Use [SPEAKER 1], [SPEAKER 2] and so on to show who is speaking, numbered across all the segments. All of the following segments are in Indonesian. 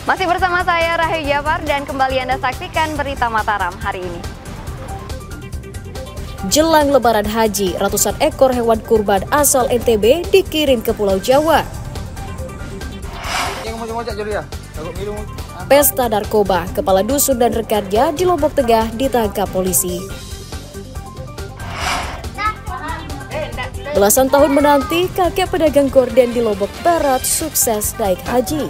[SPEAKER 1] Masih bersama saya Rahayu Jafar dan kembali Anda saksikan berita Mataram hari ini.
[SPEAKER 2] Jelang Lebaran Haji, ratusan ekor hewan kurban asal NTB dikirim ke Pulau Jawa. Pesta narkoba, kepala dusun dan rekannya di Lombok Tengah ditangkap polisi. Belasan tahun menanti, kakek pedagang gorden di Lombok Barat sukses naik haji.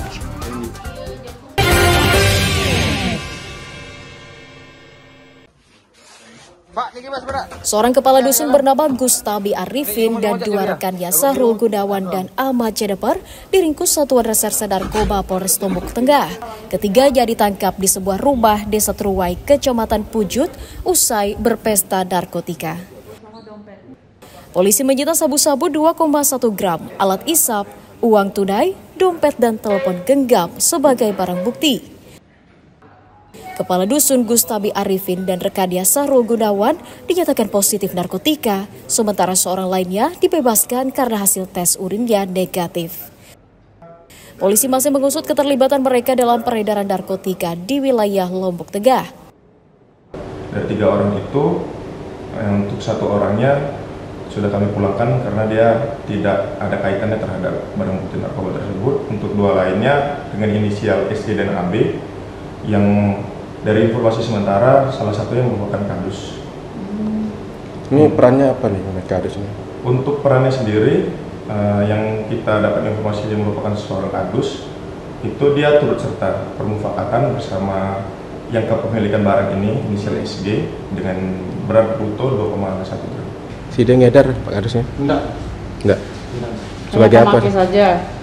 [SPEAKER 2] Seorang kepala dusun bernama Gustabi Arifin dan dua rekannya Sahrul Gunawan dan Ahmad Jeneper diringkus Satuan Reserse Narkoba Polres Lombok Tengah. Ketiganya ditangkap di sebuah rumah Desa Truwai, Kecamatan Pujut, usai berpesta narkotika. Polisi menyita sabu-sabu 2,1 gram, alat isap, uang tunai, dompet dan telepon genggam sebagai barang bukti. Kepala dusun Gustabi Arifin dan rekannya Sahrul Gunawan dinyatakan positif narkotika, sementara seorang lainnya dibebaskan karena hasil tes urinnya negatif. Polisi masih mengusut keterlibatan mereka dalam peredaran narkotika di wilayah Lombok Tengah.
[SPEAKER 3] Dari 3 orang itu, untuk 1 orangnya sudah kami pulangkan karena dia tidak ada kaitannya terhadap barang bukti narkoba tersebut. Untuk 2 lainnya dengan inisial SD dan AB yang dari informasi sementara salah satunya merupakan kadus.
[SPEAKER 4] Ini perannya apa nih kadus ini?
[SPEAKER 3] Untuk perannya sendiri yang kita dapat informasi dia merupakan seorang kadus, itu dia turut serta permufakatan bersama yang kepemilikan barang ini inisial SG dengan berat bruto 2,1 gram.
[SPEAKER 4] Si dia ngedar Pak kadusnya? Enggak.
[SPEAKER 5] Sebagai apa? Pakai saja.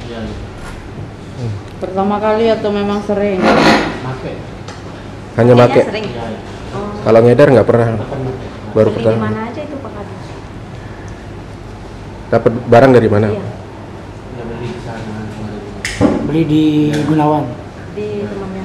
[SPEAKER 5] Pertama kali atau memang sering?
[SPEAKER 4] Hanya pakai. Kalau ngedar nggak pernah. Baru pertama.
[SPEAKER 1] Di mana aja itu Pak Kadus?
[SPEAKER 4] Dapat barang dari mana?
[SPEAKER 1] Iya.
[SPEAKER 6] Beli di Gunawan.
[SPEAKER 1] Di temannya.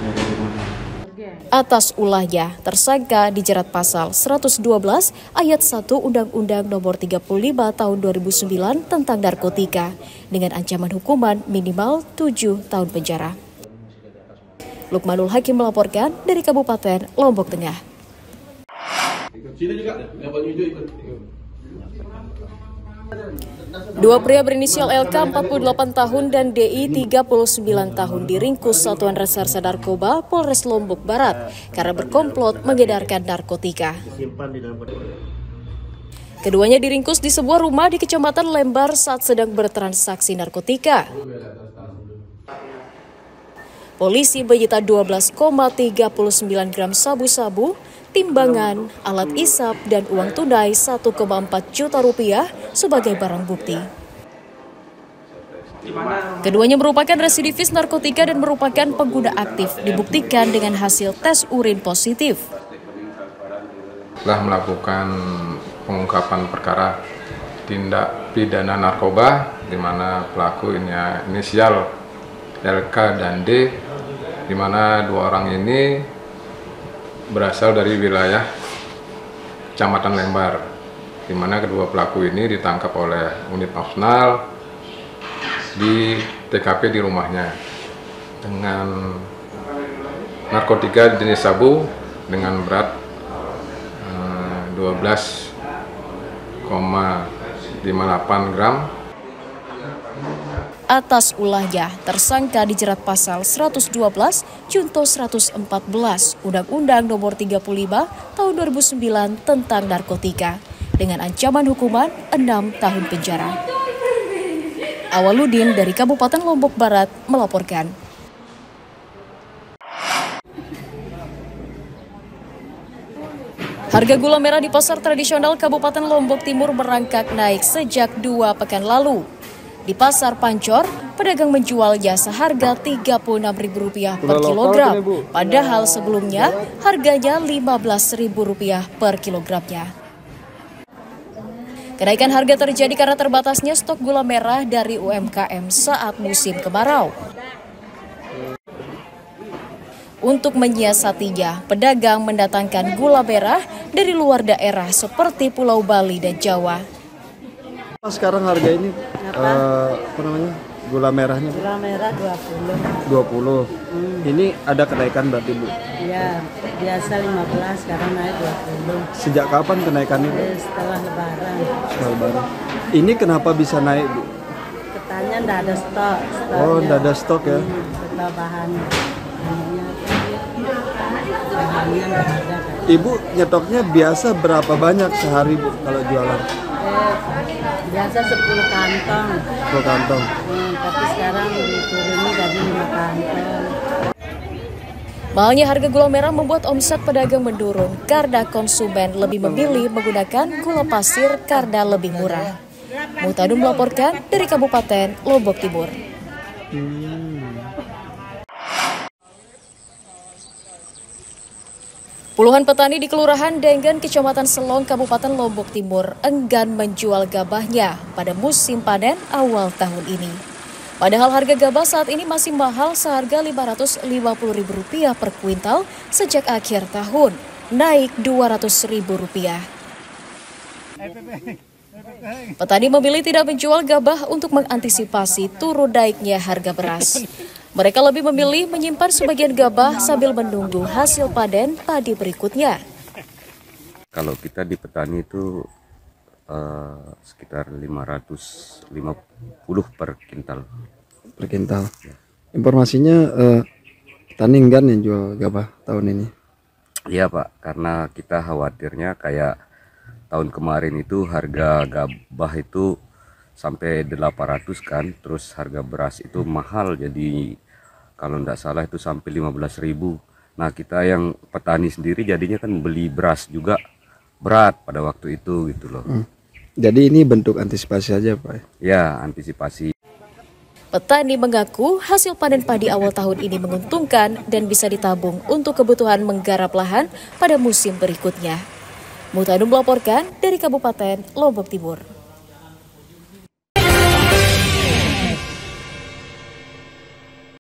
[SPEAKER 2] Atas ulahnya, tersangka dijerat pasal 112 ayat 1 Undang-Undang Nomor 35 Tahun 2009 tentang narkotika dengan ancaman hukuman minimal 7 tahun penjara. Lukmanul Hakim melaporkan dari Kabupaten Lombok Tengah. Dua pria berinisial LK 48 tahun dan DI 39 tahun diringkus Satuan Reserse Narkoba Polres Lombok Barat karena berkomplot mengedarkan narkotika. Keduanya diringkus di sebuah rumah di Kecamatan Lembar saat sedang bertransaksi narkotika. Polisi menyita 12,39 gram sabu-sabu, timbangan, alat isap, dan uang tunai 1,4 juta rupiah sebagai barang bukti. Keduanya merupakan residivis narkotika dan merupakan pengguna aktif, dibuktikan dengan hasil tes urin positif.
[SPEAKER 7] Telah melakukan pengungkapan perkara tindak pidana narkoba di mana pelaku inisial LK dan D, di mana 2 orang ini berasal dari wilayah Kecamatan Lembar, di mana kedua pelaku ini ditangkap oleh unit Opsnal di TKP di rumahnya dengan narkotika jenis sabu dengan berat 12,58 gram.
[SPEAKER 2] Atas ulahnya, tersangka dijerat pasal 112 Junto 114 Undang-Undang Nomor 35 Tahun 2009 tentang narkotika dengan ancaman hukuman 6 tahun penjara. Awaludin dari Kabupaten Lombok Barat melaporkan. Harga gula merah di pasar tradisional Kabupaten Lombok Timur merangkak naik sejak 2 pekan lalu. Di Pasar Pancor, pedagang menjualnya seharga Rp36.000 per kilogram, padahal sebelumnya harganya Rp15.000 per kilogramnya. Kenaikan harga terjadi karena terbatasnya stok gula merah dari UMKM saat musim kemarau. Untuk menyiasatinya, pedagang mendatangkan gula merah dari luar daerah seperti Pulau Bali dan Jawa.
[SPEAKER 8] Sekarang harga ini Gula merahnya?
[SPEAKER 5] Gula merah 20.
[SPEAKER 8] 20. Ini ada kenaikan berarti, Bu?
[SPEAKER 5] Ya, biasa 15, sekarang naik 20.
[SPEAKER 8] Sejak kapan kenaikannya, Bu?
[SPEAKER 5] Setelah lebaran.
[SPEAKER 8] Setelah lebaran. Ini kenapa bisa naik, Bu?
[SPEAKER 5] Katanya nggak ada stok.
[SPEAKER 8] Oh, nggak ada stok ya?
[SPEAKER 5] Setelah bahannya nggak ada.
[SPEAKER 8] Ibu nyetoknya biasa berapa banyak sehari, Bu, kalau jualan?
[SPEAKER 5] Biasa 10 kantong.
[SPEAKER 8] 10 kantong.
[SPEAKER 5] Tapi sekarang dituruni jadi 5 kantong.
[SPEAKER 2] Mahalnya harga gula merah membuat omset pedagang menurun karena konsumen lebih memilih menggunakan gula pasir karena lebih murah. Mutadun melaporkan dari Kabupaten Lombok Timur. Puluhan petani di Kelurahan Denggan, Kecamatan Selong, Kabupaten Lombok Timur enggan menjual gabahnya pada musim panen awal tahun ini. Padahal harga gabah saat ini masih mahal seharga Rp550.000 per kuintal sejak akhir tahun, naik Rp200.000. Petani memilih tidak menjual gabah untuk mengantisipasi turun naiknya harga beras. Mereka lebih memilih menyimpan sebagian gabah sambil menunggu hasil panen padi berikutnya.
[SPEAKER 9] Kalau kita di petani itu sekitar 550 per kintal.
[SPEAKER 8] Per kintal. Informasinya petani enggan yang jual gabah tahun ini.
[SPEAKER 9] Iya Pak, karena kita khawatirnya kayak tahun kemarin itu harga gabah itu sampai 800 kan, terus harga beras itu mahal, jadi kalau tidak salah itu sampai 15.000. Nah kita yang petani sendiri jadinya kan beli beras juga berat pada waktu itu gitu loh.
[SPEAKER 8] Jadi ini bentuk antisipasi aja Pak?
[SPEAKER 9] Ya, antisipasi.
[SPEAKER 2] Petani mengaku hasil panen padi awal tahun ini menguntungkan dan bisa ditabung untuk kebutuhan menggarap lahan pada musim berikutnya. Mutadun melaporkan dari Kabupaten Lombok Timur.